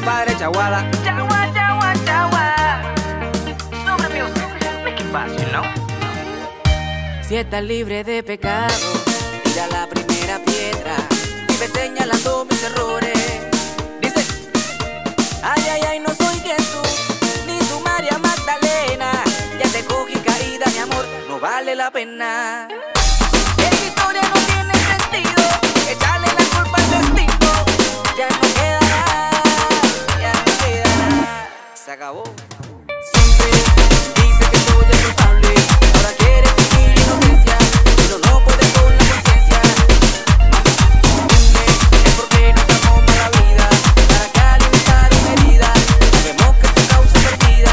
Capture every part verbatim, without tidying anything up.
compadre Chaguada. Chagua, chagua, chagua. Sobre music, make it fast, you know. Si estás libre de pecado, tira la primera piedra. Vive señalando mis errores. Dice, ay, ay, ay, no soy Jesús, ni tu María Magdalena. Ya te cogí caída, mi amor, no vale la pena. Esta historia no tiene sentido, echarle la culpa al destino. Ya no queda nada, ya no queda nada. Se acabó. Siempre dice que soy el culpable, ahora quiere fingir inocencia, pero no puede con la conciencia. Dime el por qué no estamos mal la vida, para que alimentar una herida, sabemos que tu causa perdida.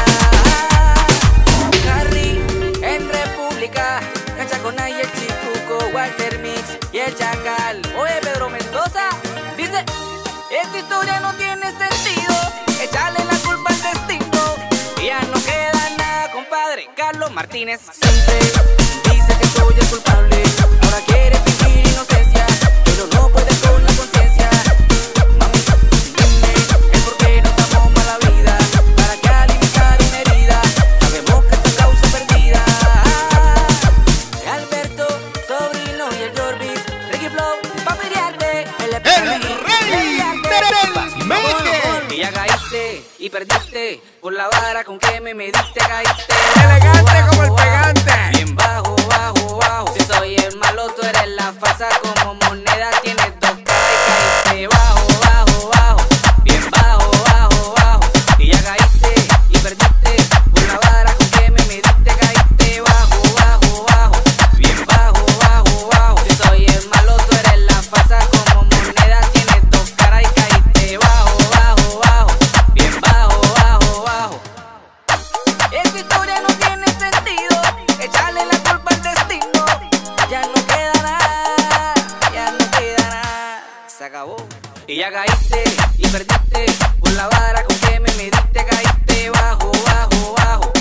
Harry en República, Cacha con ahí el Chicuco, Walter Mix y el Chacal. Oye, Pedro Mendoza dice, esta historia no tiene sentido, echarle la culpa al destino. Y ya no queda nada, compadre Carlos Martínez. Siempre dice que soy el culpable, ahora quiere fingir inocencia, pero no puede con la conciencia. Mami, dime el por qué no estamos mal la vida, para que alimentar una herida, sabemos que tu causa perdida. Alberto, sobrino y el Jorbis, Ricky Flow, Papi Diarte, el El rey del meque. y ya caíste y perdiste por la vara con que me mediste, caíste. Elegante como el pegante. Bien bajo, bajo, bajo. Si soy el malo, tú eres la falsa. Como moneda tienes dos caras y caíste bajo, bajo, bajo. Bien bajo, bajo, bajo. Y ya caíste y perdiste por la vara con que me mediste, caíste bajo, bajo, bajo. Bien bajo, bajo, bajo. Si soy el malo, tú eres la falsa. Como moneda tienes dos caras y caíste bajo, bajo, bajo. Bien bajo, bajo, bajo. Esta historia no tiene sentido, echarle la culpa al destino. Ya no queda nada, ya no queda nada. Se acabó. Y ya caíste y perdiste por la vara con que me mediste, caíste bajo, bajo, bajo.